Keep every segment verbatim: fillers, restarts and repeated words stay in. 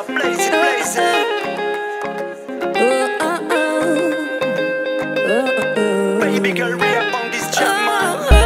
blaze it, blaze it. Oh, oh, oh. Oh, oh, oh. Baby girl, re-up on this jam, man. Oh,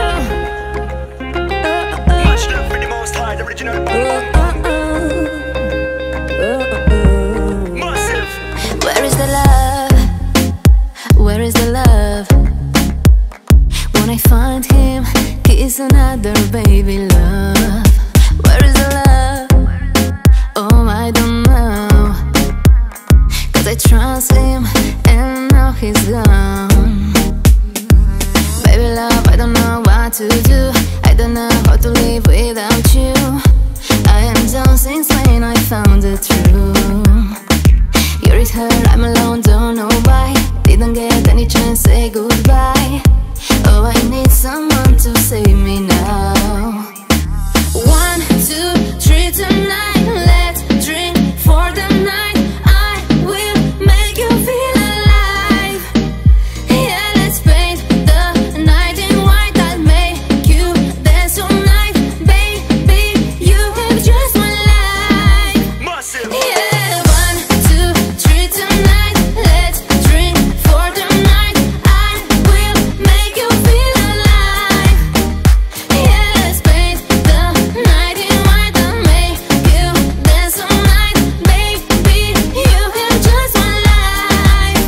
oh, oh. Much love for the most high, the original Oh, band. oh, oh. Oh, oh. Massive. Where is the love? Where is the love? When I find him, kiss another baby love. Where is the love? Oh, I don't know. Cause I trust him and now he's gone. Baby love, I don't know what to do. I don't know how to live without you. I am down since when I found the truth. You're with her, I'm alone, don't know why. Didn't get any chance, say goodbye. Oh, I need someone to save me now. One, two, three tonight. Let's drink for the night. I will make you feel alive. Yeah, let's paint the night in white. I'll make you dance all night. Baby, you have just one life. Massive. Yeah, one, two, three tonight. Let's drink for the night. I will make you feel alive. Yeah, let's paint the night in white. I'll make you dance all night. Baby, you have just one life.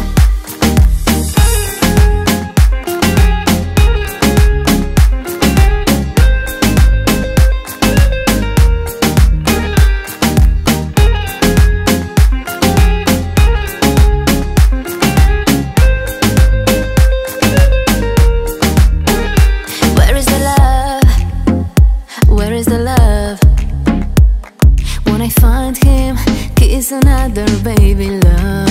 Where is the love? Where is the love? When I find him, kiss another baby love.